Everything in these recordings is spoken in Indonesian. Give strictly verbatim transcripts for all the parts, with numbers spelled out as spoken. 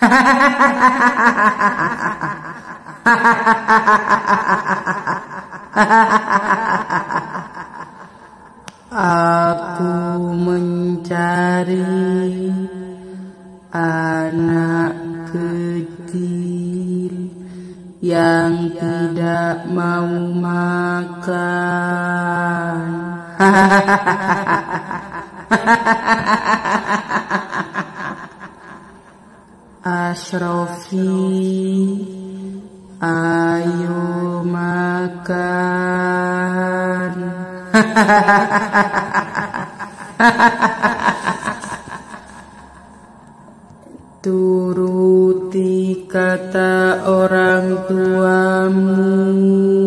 Aku mencari anak kecil yang tidak mau makan. Ashrofi, ayo makan. Turuti kata orang tuamu,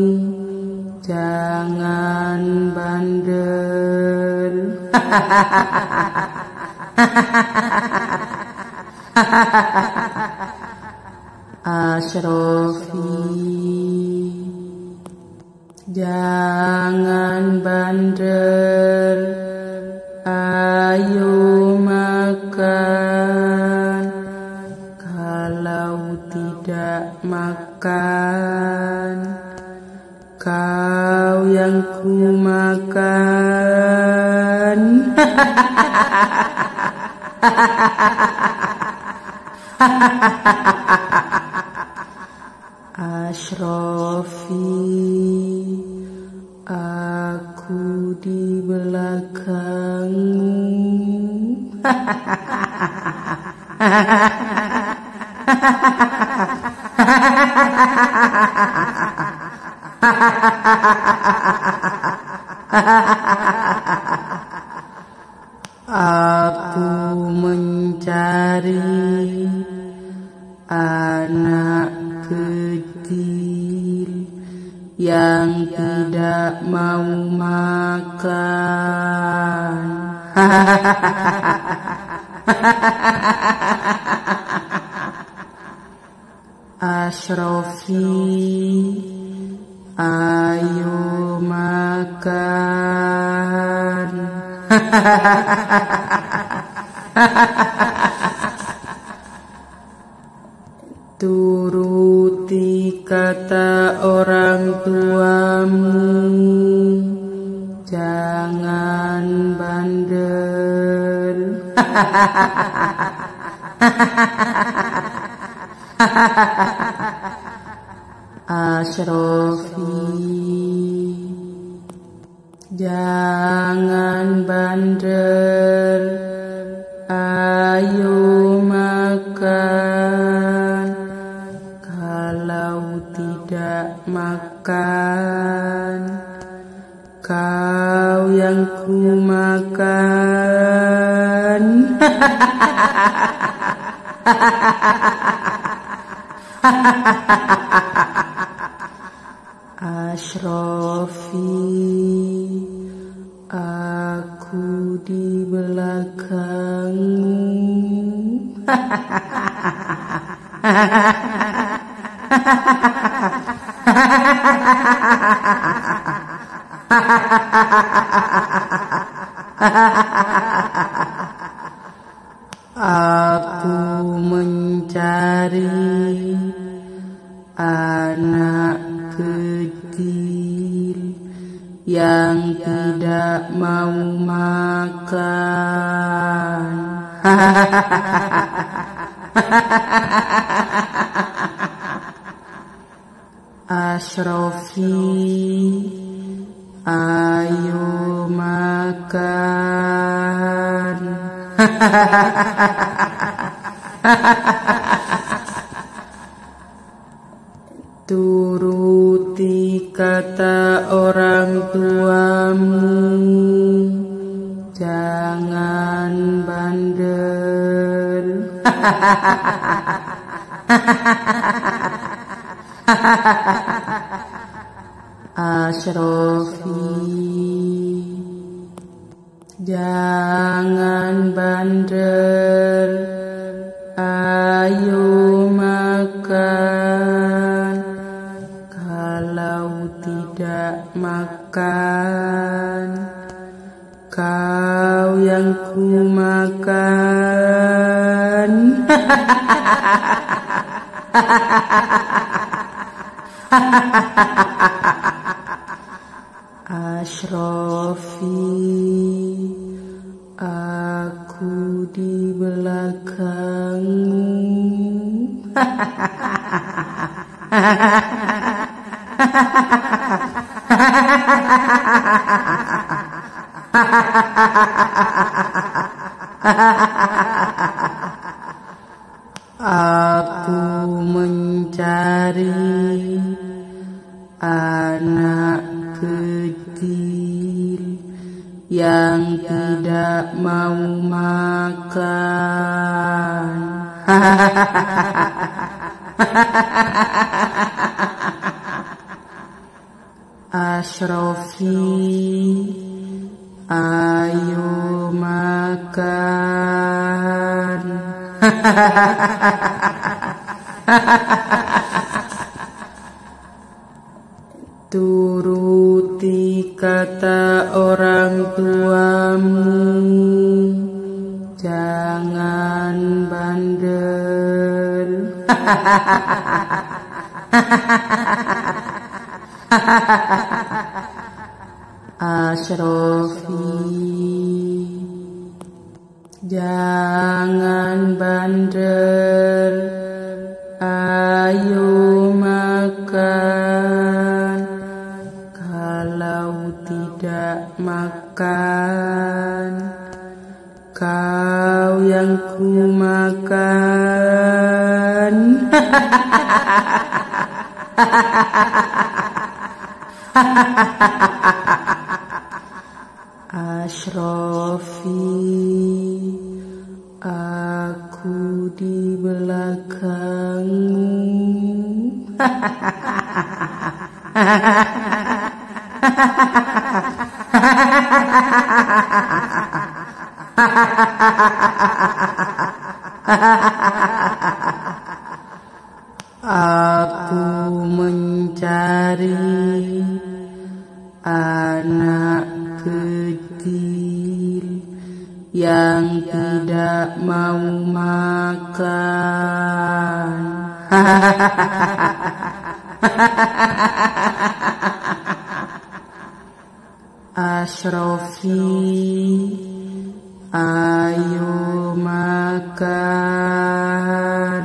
jangan bandel. Ashrofi, jangan bandel, ayo makan. Kalau tidak makan, kau yang ku makan. Ashrofi, aku di belakangmu. Aku mencari anak kecil yang tidak mau makan. Ashrofi, ayo makan. Turuti kata orang tuamu, jangan bandel. Ashrofi, jangan bandel, ayo makan. Kalau tidak makan, kau yang ku makan. Ashrofi, aku di belakangmu. Aku mencari anak kecil yang tidak mau makan. Ashrofi, ayo makan. Turuti kata orang tuamu, jangan bandel. Ashrofi, jangan bandel, ayo makan. Kalau tidak makan, kau yang ku makan. Ashrafi, aku di belakangmu. Aku mencari anak kecil yang tidak mau makan. Ashrafi, ayo makan. Turuti kata orang tuamu, jangan bandel. Ashrafi, jangan bandel, ayo makan. Kalau tidak makan, kau yang ku makan. Ashrafi, aku di belakangmu. Aku mencari anak kecil yang tidak mau makan. Ashrafi, ayo makan.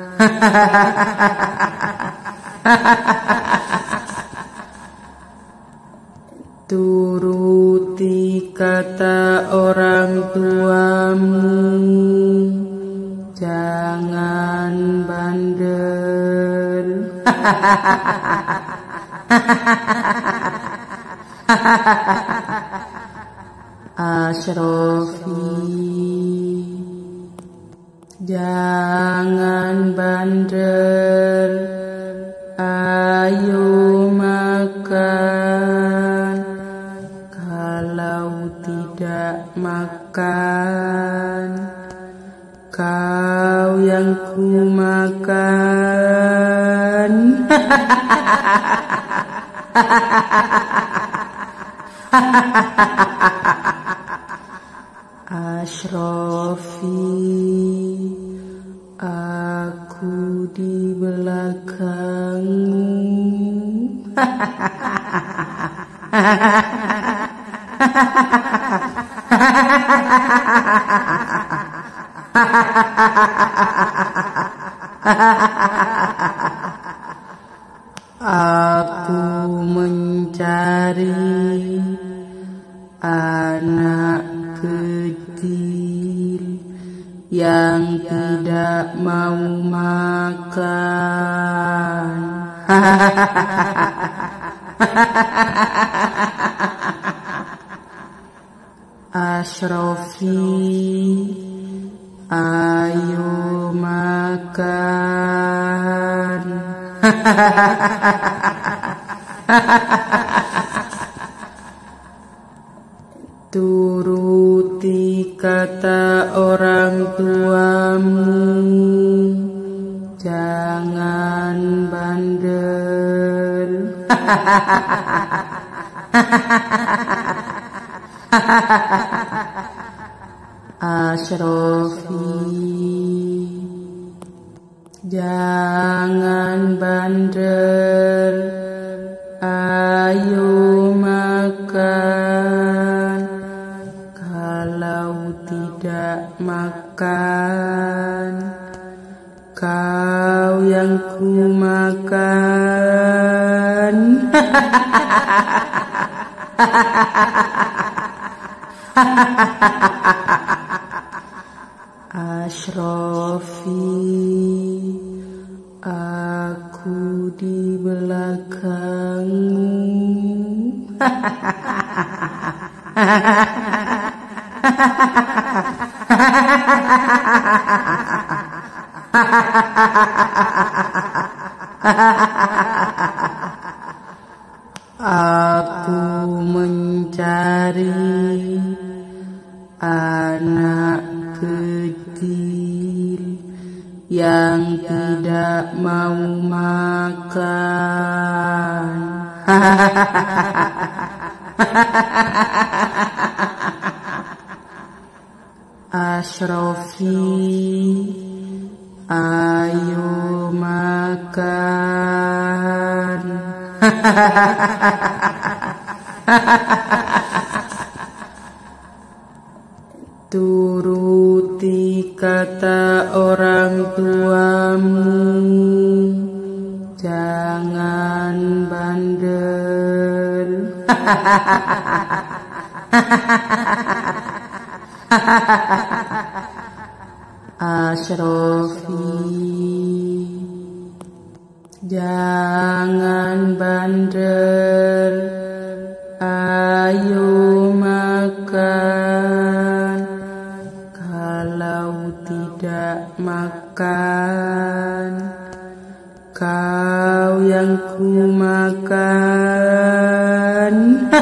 Turuti kata orang tuamu, jangan bandel. Ashrafi, jangan bandel, ayo makan. Kalau tidak makan, kau yang ku makan. Ashrafi, aku di belakangmu. Aku mencari anak kecil yang tidak mau makan. Ashrafi, ayo makan. Turuti kata orang tuamu, jangan bandel. Asrofi, jangan bandel, ayo makan. Kalau tidak makan, kau yang ku makan. Asrofi, aku di belakangmu. Aku mencari anak kecil yang tidak mau makan. Asrofi, ayo makan. Turuti kata orang tuamu, jangan bandel. Asrofi, jangan bandel, ayo makan. Kalau tidak makan, kau yang ku makan.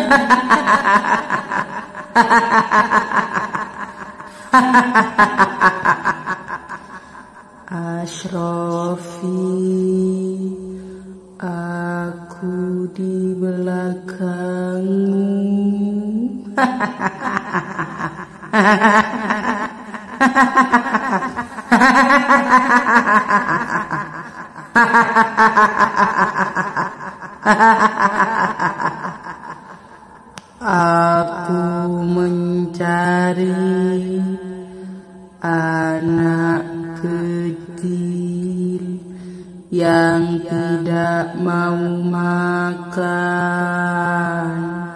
Asrofi, aku di belakangmu. Aku mencari anak kecil yang tidak mau makan.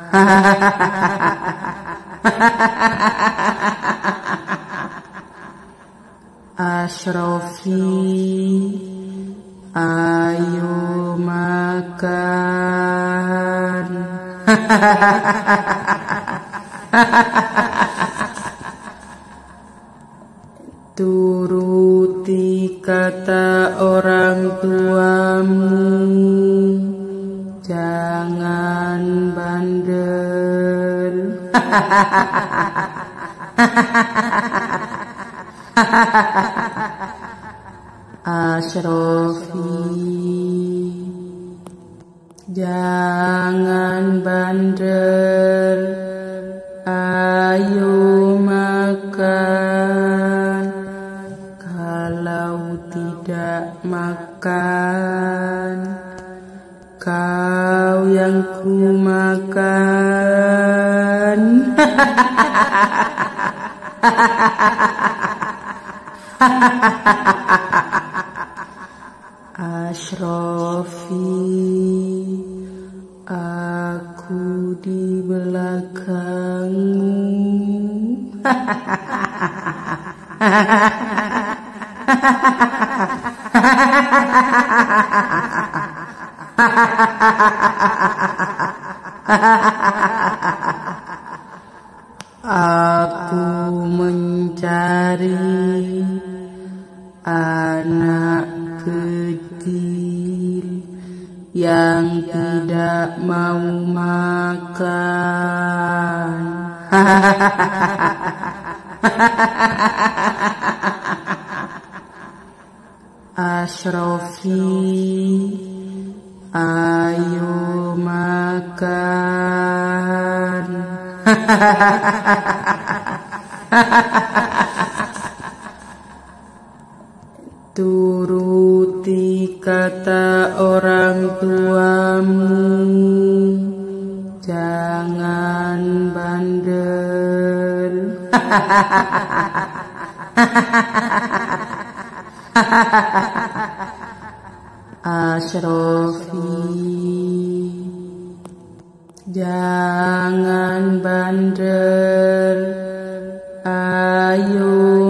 Asrofi, ayo makan. Turuti kata orang tuamu, jangan bandel. Asrofi, jangan bandel, ayo makan. Kalau tidak makan, kau yang ku makan. Asrofi, aku di belakangmu. Aku mencari anak kecil yang tidak mau makan. Asrofi, ayo makan. Turuti kata orang tuamu, jangan bandel. Ashrofi, jangan bandel, ayo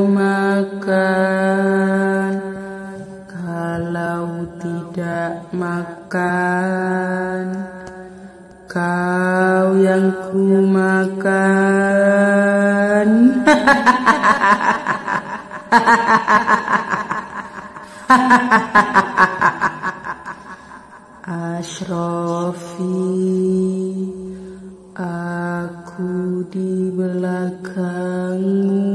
makan. Kalau tidak makan, kau yang ku makan. Ashrofi, aku di belakangmu.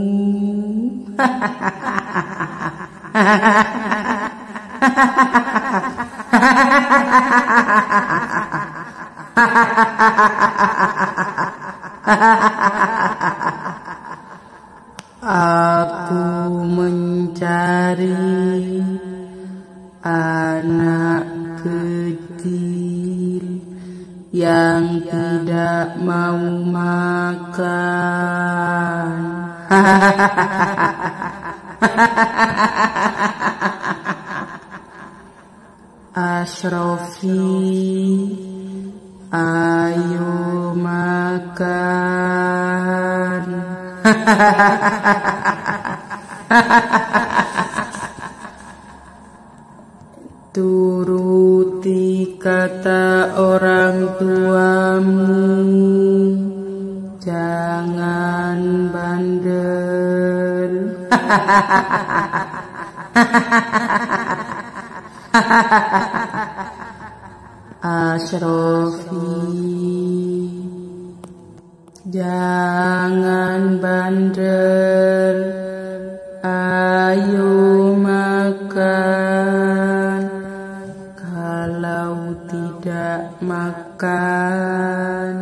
Aku mencari anak kecil yang tidak mau makan. Ashrofi, ayo makan. Turuti kata orang tuamu, jangan bandel. Ashrofi, jangan bandel, ayo makan. Kalau tidak makan,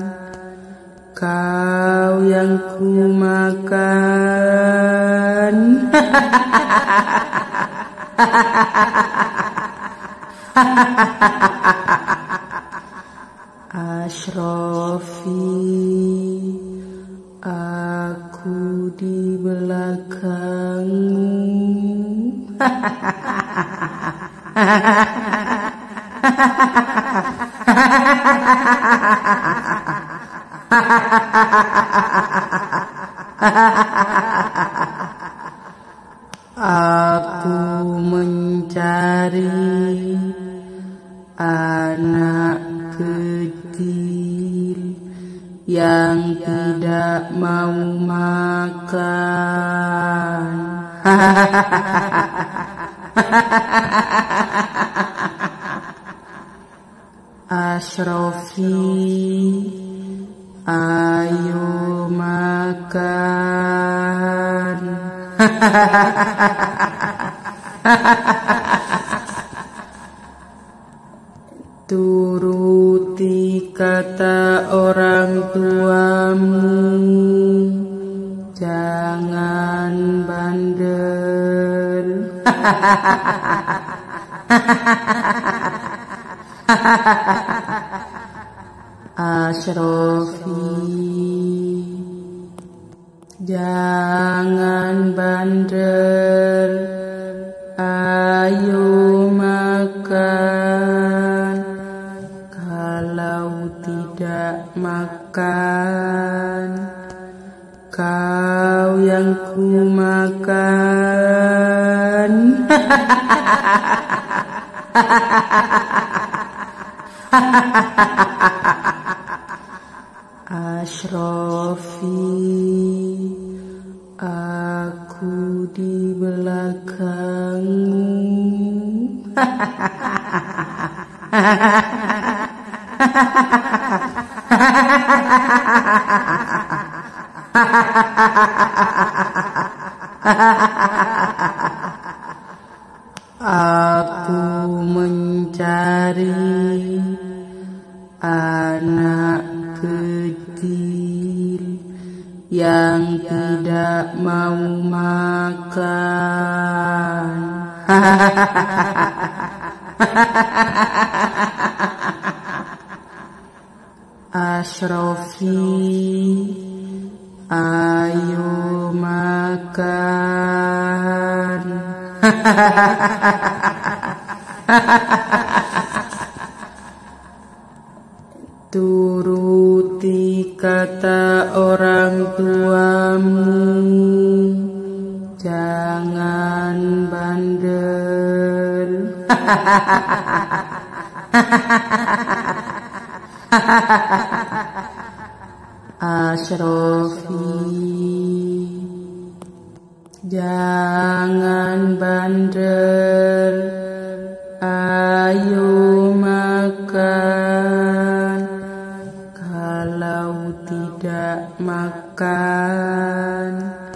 kau yang ku makan. Ashrofi, aku di belakangmu. Aku mencari anak kecil yang tidak mau makan. Ashrofi, ayo makan. Turuti kata orang tuamu, jangan bandel. Ashrofi, jangan bandel, ayo makan. Kalau tidak makan, kau yang ku makan. Ashrofi, aku di belakangmu. Aku mencari anak kecil yang tidak mau mau makan. Ashrafi, ayo makan. Turuti kata orang tuamu, jangan bandel. Ashrafi, jangan bandel, ayo makan. Kalau tidak makan,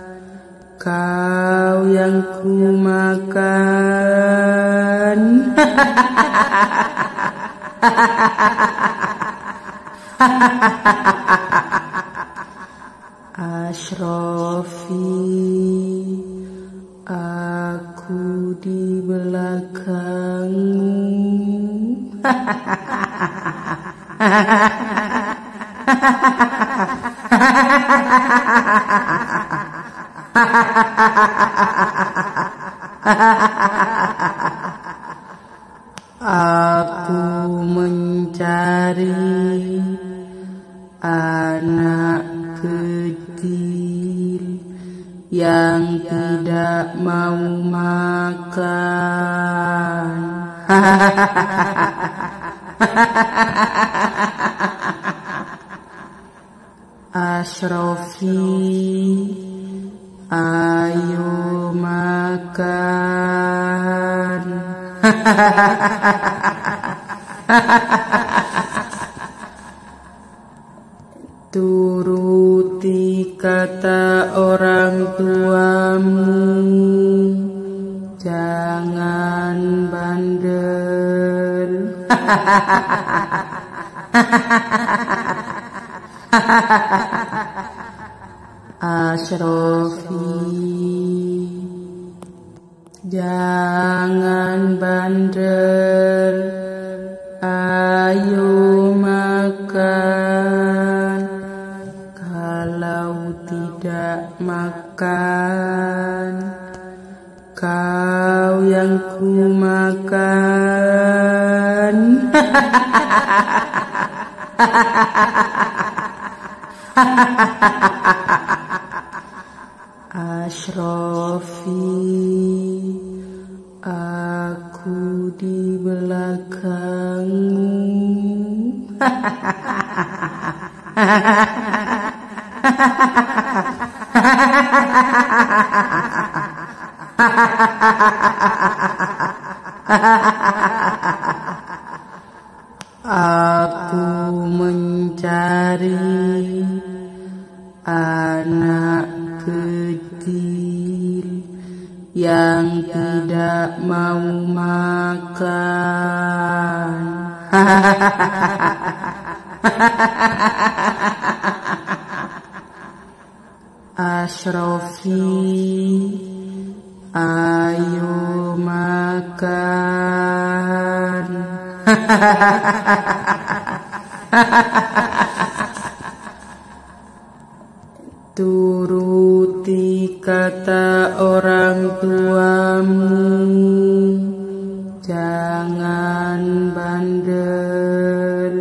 kau yang ku makan. Ashrafi, aku di belakangmu. Aku mencari anak kecil yang tidak mau makan. Ashrafi, ayo makan. Turuti kata orang tuamu, jangan bandel. Ashrafi, jangan bandel, ayo makan. Kalau tidak makan, kau yang ku makan. Ashrafi, aku di belakangmu. Aku mencari anak kecil yang tidak mau makan. Ashrafi, ayo makan. Turuti kata orang tuamu, jangan bandel.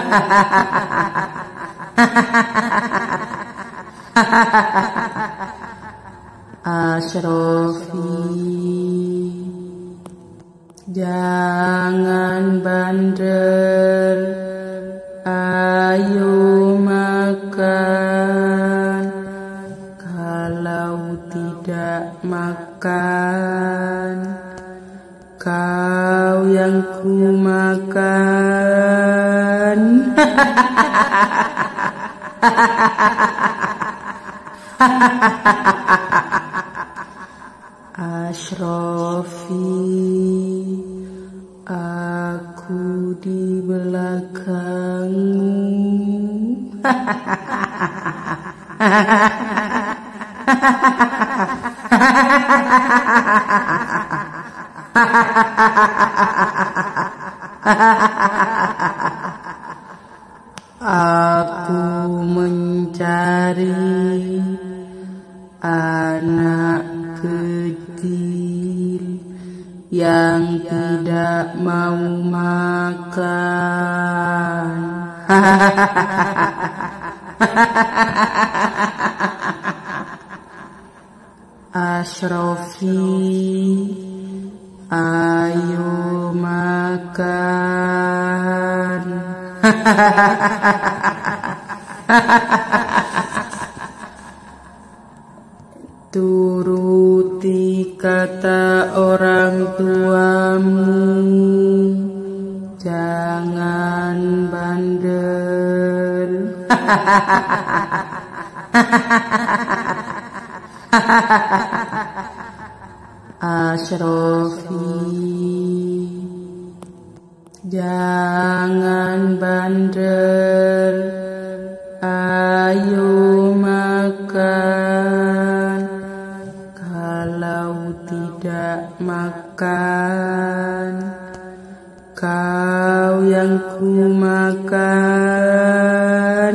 Ashrafi, jangan bandel, ayo makan. Kalau tidak makan, kau yang ku makan. Ashrafi, aku di belakangmu. Aku mencari anak kecil yang tidak mau makan. Ashrofi, ayo makan. Turuti kata orang tuamu, jangan bandel. Ashrofi, jangan bandel, ayo makan. Kalau tidak makan, kau yang ku makan.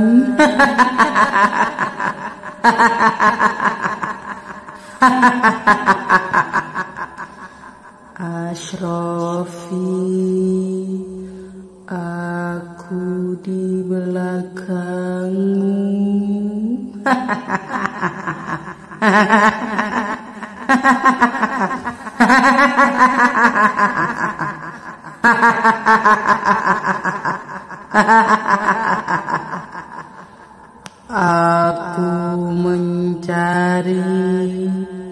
Ashrofi, aku di belakangmu. Aku mencari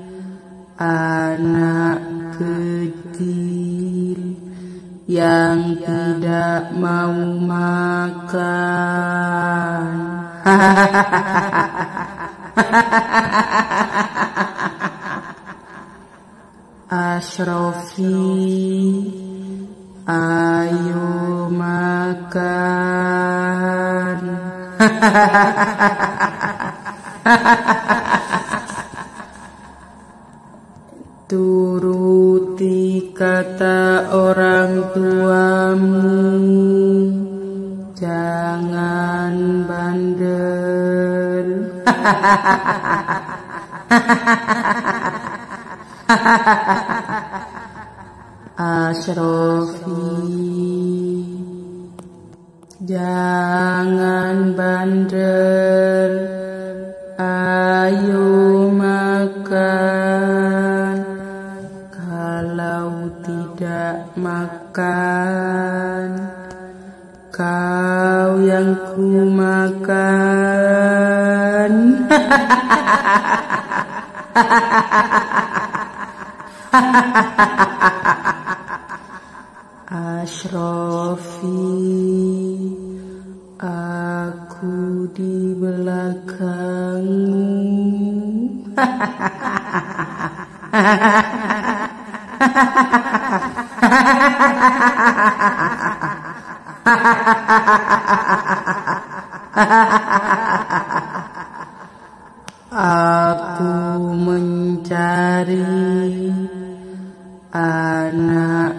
anak kecil yang tidak mau makan. Ashrofi, ayo makan. Turuti kata orang tuamu, jangan bandel. Ashrofi, jangan bandel, ayo makan. Kalau tidak makan, kau yang ku makan. Ashrofi, aku di belakangmu. Aku mencari anak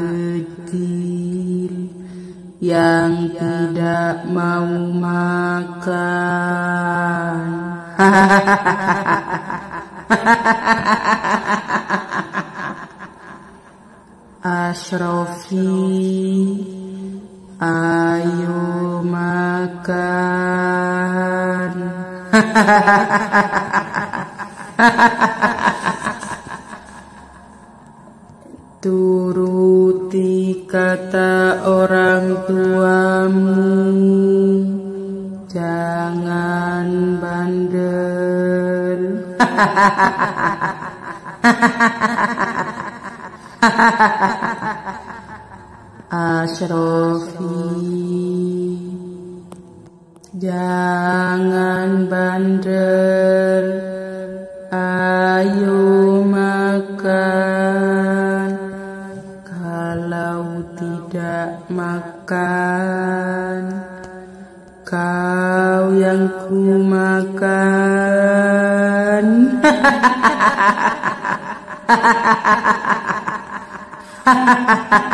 kecil yang tidak mau makan. Ashrofi, ayo makan. Turuti kata orang tuamu, jangan bandel. Ashrofi, jangan bandel, ayo makan. Kalau tidak makan, kau yang ku makan.